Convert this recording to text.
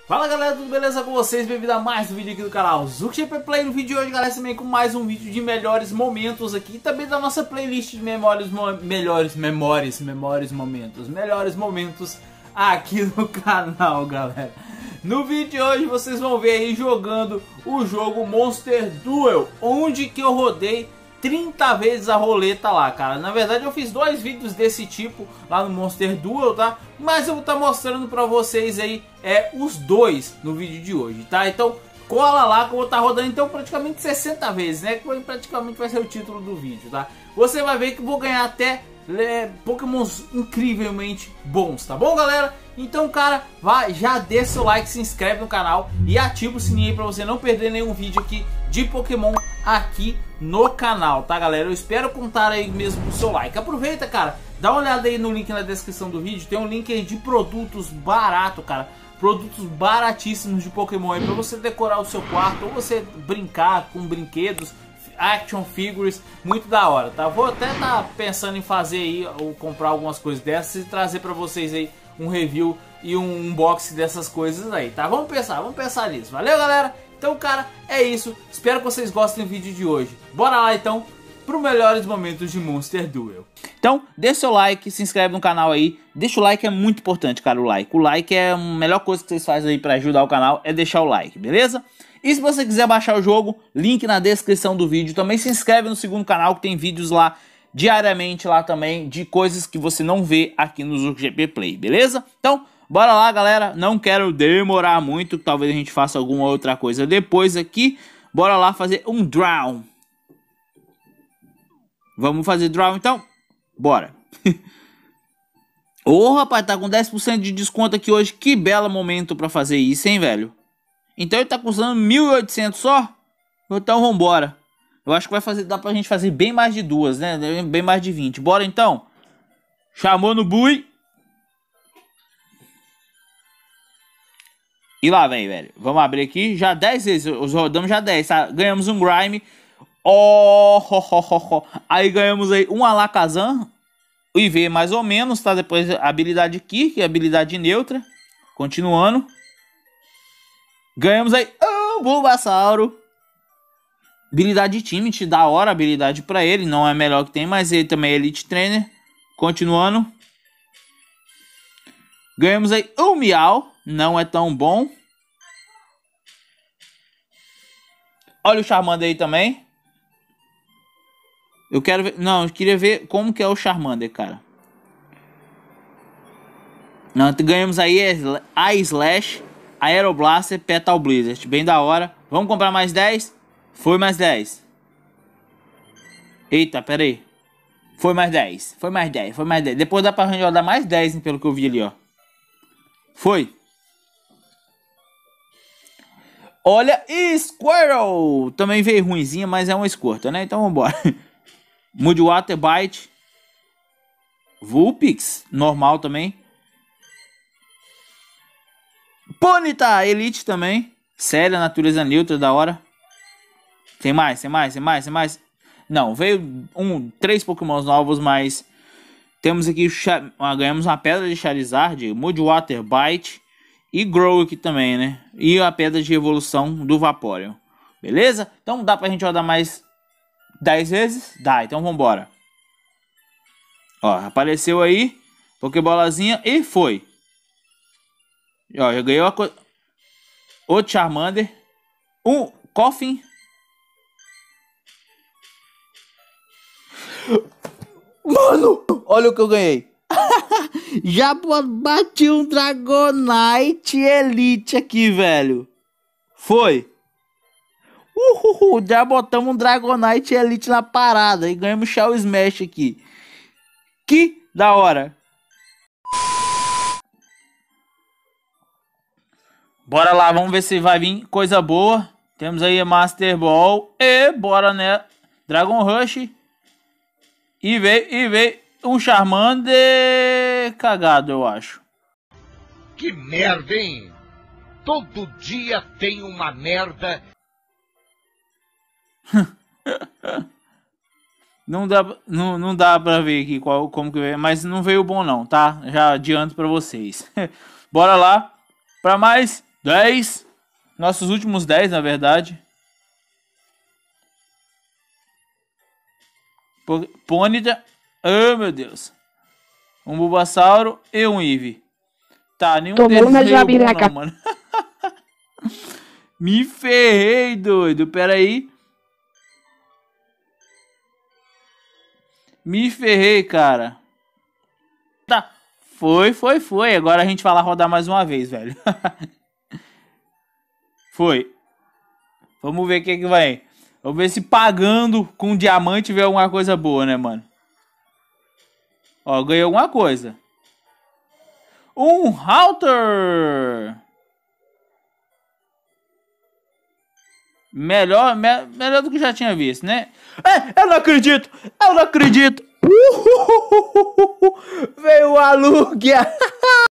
Fala galera, tudo beleza com vocês? Bem-vindo a mais um vídeo aqui do canal ZucGP Play. No vídeo de hoje, galera, também com mais um vídeo de melhores momentos aqui. Também da nossa playlist de melhores momentos aqui no canal, galera. No vídeo de hoje vocês vão ver aí jogando o jogo Monster Duel, onde que eu rodei 30 vezes a roleta lá, cara. Na verdade eu fiz dois vídeos desse tipo lá no Monster Duel, tá? Mas eu vou estar mostrando pra vocês aí os dois no vídeo de hoje, tá? Então cola lá que eu vou estar rodando então praticamente 60 vezes, né? Que praticamente vai ser o título do vídeo, tá? Você vai ver que eu vou ganhar até Pokémons incrivelmente bons, tá bom, galera? Então, cara, já deixa o like, se inscreve no canal e ativa o sininho aí pra você não perder nenhum vídeo aqui de Pokémon aqui no canal, tá, galera? Eu espero contar aí mesmo o seu like. Aproveita, cara, dá uma olhada aí no link na descrição do vídeo, tem um link aí de produtos barato, cara. Produtos baratíssimos de Pokémon aí pra você decorar o seu quarto ou você brincar com brinquedos, action figures, muito da hora, tá? Vou até estar pensando em fazer aí ou comprar algumas coisas dessas e trazer pra vocês aí um review e um unboxing dessas coisas aí, tá? Vamos pensar nisso. Valeu, galera? Então, cara, é isso. Espero que vocês gostem do vídeo de hoje. Bora lá, então, para os melhores momentos de Monster Duel. Então, deixa seu like, se inscreve no canal aí. Deixa o like, é muito importante, cara, o like. O like é a melhor coisa que vocês fazem aí para ajudar o canal, é deixar o like, beleza? E se você quiser baixar o jogo, link na descrição do vídeo. Também se inscreve no segundo canal, que tem vídeos lá diariamente lá também de coisas que você não vê aqui no ZucGP Play, beleza? Então, bora lá, galera. Não quero demorar muito, talvez a gente faça alguma outra coisa depois aqui. Bora lá fazer um draw. Vamos fazer draw então? Bora. Ô, rapaz, tá com 10% de desconto aqui hoje. Que belo momento pra fazer isso, hein, velho? Então ele tá custando 1.800 só? Então vambora. Eu acho que dá pra gente fazer bem mais de duas, né? Bem mais de 20. Bora então. Chamou no bui. E lá vem, velho. Vamos abrir aqui. Já 10 vezes. Rodamos já 10, tá? Ganhamos um Grime. Aí ganhamos aí um Alakazam. O IV mais ou menos, tá? Depois a habilidade aqui, que é a habilidade neutra. Continuando. Ganhamos aí um Bulbasauro. Habilidade Timid, da hora a habilidade pra ele. Não é a melhor que tem, mas ele também é Elite Trainer. Continuando. Ganhamos aí um Meow. Não é tão bom. Olha o Charmander aí também. Eu quero ver... Não, eu queria ver como que é o Charmander, cara. Não, ganhamos aí a Slash, Aeroblaster, Petal Blizzard. Bem da hora. Vamos comprar mais 10? Foi mais 10. Eita, pera aí. Foi mais 10. Foi mais 10. Foi mais 10. Depois dá pra gente rodar mais 10, hein, pelo que eu vi ali, ó. Foi. Olha, Squirtle. Também veio ruimzinha, mas é uma escorta, né? Então vambora. Mudwater, Bite. Vulpix, normal também. Ponyta, Elite também. Séria, natureza neutra, da hora. Tem mais. Não, veio 3 Pokémons novos, mas... Temos aqui, ganhamos uma pedra de Charizard, Mudwater, Bite e Grow aqui também, né? E a pedra de evolução do Vaporeon. Beleza? Então dá pra gente rodar mais 10 vezes? Dá, então vambora. Ó, apareceu aí, Pokébolazinha e foi. Ó, já ganhou outro Charmander, um Koffing. Mano, olha o que eu ganhei. Já bati um Dragonite Elite aqui, velho. Foi. Já botamos um Dragonite Elite na parada e ganhamos Shell Smash aqui. Que da hora. Bora lá, vamos ver se vai vir coisa boa. Temos aí a Master Ball. E bora, né? Dragon Rush. E veio um Charmander cagado, eu acho. Que merda, hein? Todo dia tem uma merda. Não dá pra ver aqui como que veio, mas não veio bom não, tá? Já adianto pra vocês. Bora lá pra mais 10. Nossos últimos 10, na verdade. Ponyta. Oh, meu Deus. Um Bulbasauro e um Eevee. Tá, nenhum deles veio bom não, mano. Me ferrei, doido. Pera aí. Me ferrei, cara. Tá. Foi. Agora a gente vai lá rodar mais uma vez, velho. Foi. Vamos ver o que vai. Vamos ver se pagando com diamante vê alguma coisa boa, né, mano? Ó, ganhei alguma coisa. Um Halter. Melhor do que já tinha visto, né? Eu não acredito. Veio a Lugia.